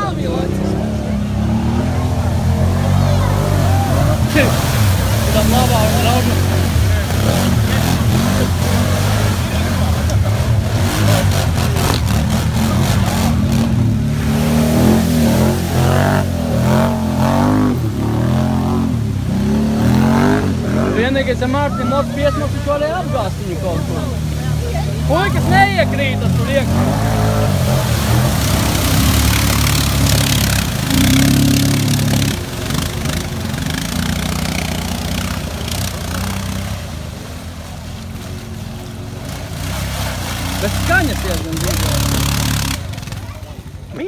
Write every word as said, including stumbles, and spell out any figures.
nav bija locis. Tam labā un draugu. Vienīgais ar Mārtiņu motu piesmaksu šodien apgāst viņu kaut ko. Puikas neiekrītas tur iekšā. Bez skaņas iet gan dzīvē.